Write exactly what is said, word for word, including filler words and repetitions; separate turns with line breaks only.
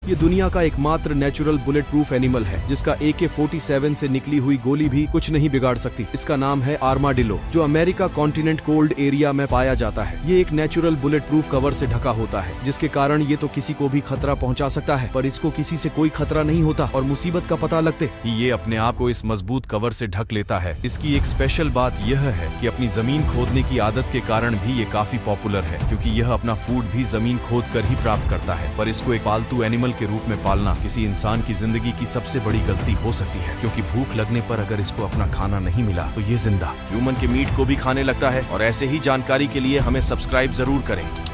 ये दुनिया का एकमात्र नेचुरल बुलेट प्रूफ एनिमल है जिसका ए के फोर्टी सेवन से निकली हुई गोली भी कुछ नहीं बिगाड़ सकती। इसका नाम है आर्माडिलो, जो अमेरिका कॉन्टिनेंट कोल्ड एरिया में पाया जाता है। ये एक नेचुरल बुलेट प्रूफ कवर से ढका होता है, जिसके कारण ये तो किसी को भी खतरा पहुंचा सकता है, पर इसको किसी से कोई खतरा नहीं होता और मुसीबत का पता लगते ही ये अपने आप को इस मजबूत कवर से ढक लेता है। इसकी एक स्पेशल बात यह है कि अपनी जमीन खोदने की आदत के कारण भी ये काफी पॉपुलर है, क्योंकि यह अपना फूड भी जमीन खोद कर ही प्राप्त करता है। पर इसको एक पालतू एनिमल के रूप में पालना किसी इंसान की जिंदगी की सबसे बड़ी गलती हो सकती है, क्योंकि भूख लगने पर अगर इसको अपना खाना नहीं मिला तो ये जिंदा ह्यूमन के मीट को भी खाने लगता है। और ऐसे ही जानकारी के लिए हमें सब्सक्राइब जरूर करें।